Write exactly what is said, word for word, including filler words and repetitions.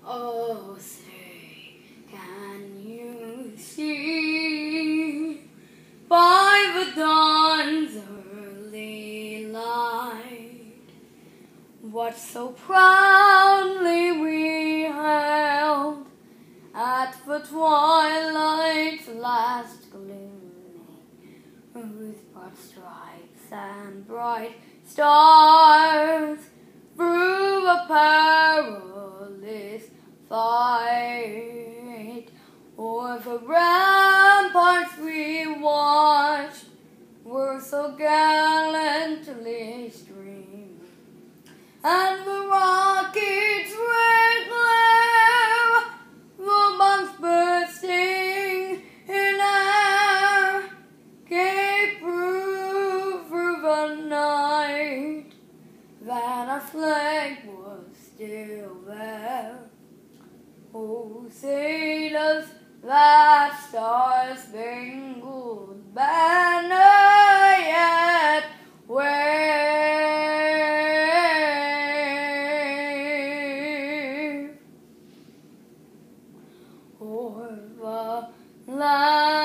Oh, say, can you see by the dawn's early light what so proudly we held at the twilight's last gleaming, with broad stripes and bright stars through the perilous fight? O'er the ramparts we watched were so gallantly streaming, and the rockets' red glare, the bombs bursting in air, gave proof through the night that our flag was still there. Oh, say does that star-spangled banner yet wave o'er the land?